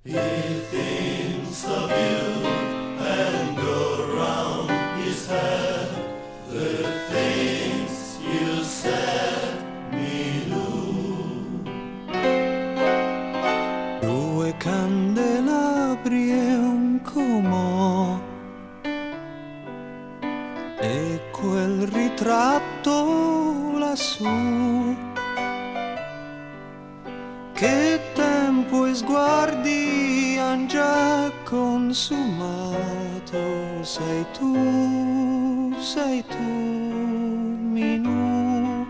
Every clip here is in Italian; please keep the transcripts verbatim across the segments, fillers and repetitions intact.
He thinks of you and around his head the things you said me knew. Due candelabri e un comò e quel ritratto lassù. Che tempo e sguardi han già consumato. Sei tu, sei tu, Minù.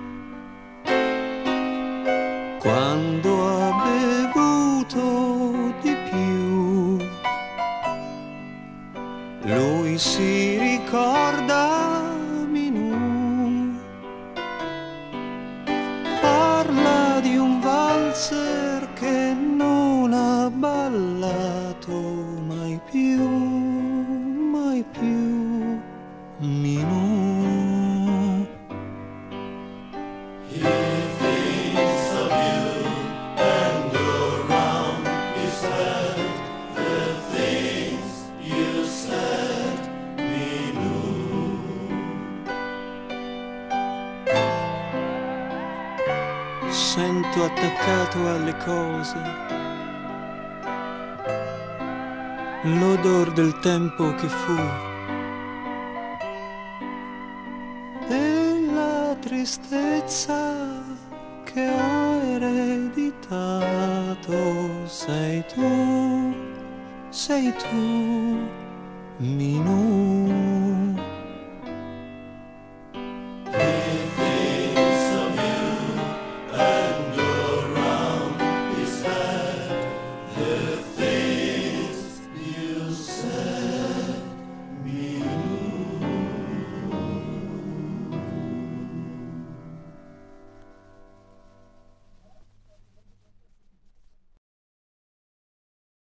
Quando ha bevuto di più, lui si ricorda Minù. Parla di un valzer che non ha ballato mai più, mai più, Minù. He thinks of you and around his head the things you said me knew. Sento attaccato alle cose l'odor del tempo che fu e la tristezza che ho ereditato. Sei tu, sei tu, Minù.